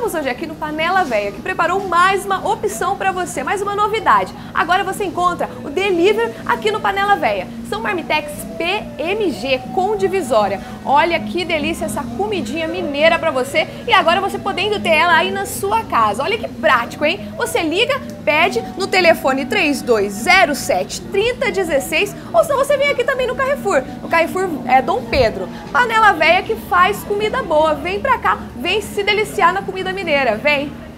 Estamos hoje aqui no Panela Véia, que preparou mais uma opção para você, mais uma novidade. Agora você encontra o delivery aqui no Panela Véia. São marmitex PMG com divisória. Olha que delícia essa comidinha mineira para você e agora você podendo ter ela aí na sua casa. Olha que prático, hein? Você liga, pede no telefone 3207 3016 ou se você vem aqui também no Carrefour. O Carrefour é Dom Pedro. Panela Véia que faz comida boa. Vem pra cá, vem se deliciar na comida mineira. Vem!